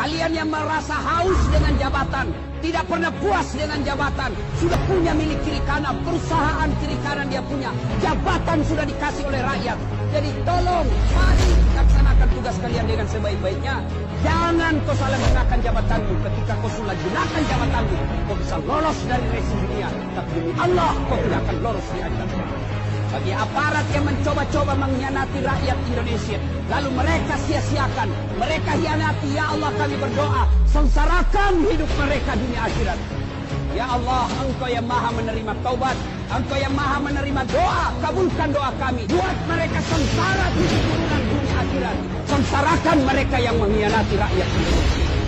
Kalian yang merasa haus dengan jabatan, tidak pernah puas dengan jabatan, sudah punya milik kiri kanan, perusahaan kiri kanan dia punya, jabatan sudah dikasih oleh rakyat. Jadi tolong, mari laksanakan tugas kalian dengan sebaik-baiknya. Jangan kau salah gunakan jabatanmu. Ketika kau sudah gunakan jabatanmu, kau bisa lolos dari resi dunia. Tapi demi Allah, kau tidak akan lolos di akhirat. Bagi aparat yang mencoba-coba mengkhianati rakyat Indonesia, lalu mereka sia-siakan, mereka hianati, ya Allah kami berdoa, sengsarakan hidup mereka dunia akhirat. Ya Allah, Engkau yang maha menerima taubat, Engkau yang maha menerima doa, kabulkan doa kami. Buat mereka sengsara di dunia akhirat. Sengsarakan mereka yang mengkhianati rakyat Indonesia.